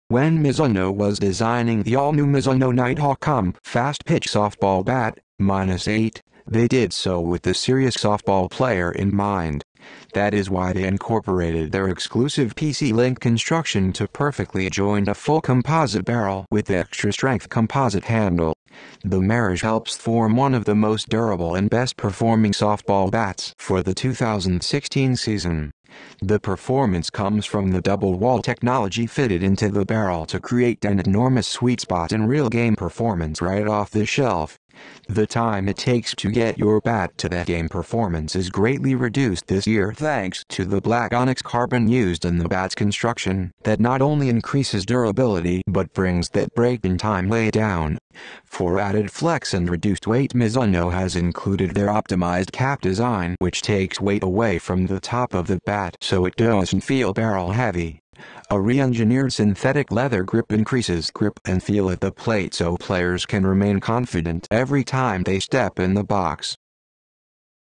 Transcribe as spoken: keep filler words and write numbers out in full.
When Mizuno was designing the all-new Mizuno Nighthawk Com Fast Pitch Softball Bat, minus eight, they did so with the serious softball player in mind. That is why they incorporated their exclusive P C-Link construction to perfectly join a full composite barrel with extra-strength composite handle. The marriage helps form one of the most durable and best-performing softball bats for the two thousand sixteen season. The performance comes from the double-wall technology fitted into the barrel to create an enormous sweet spot in real game performance right off the shelf. The time it takes to get your bat to that game performance is greatly reduced this year thanks to the black onyx carbon used in the bat's construction that not only increases durability but brings that break-in time way down. For added flex and reduced weight, Mizuno has included their optimized cap design, which takes weight away from the top of the bat so it doesn't feel barrel heavy. A re-engineered synthetic leather grip increases grip and feel at the plate so players can remain confident every time they step in the box.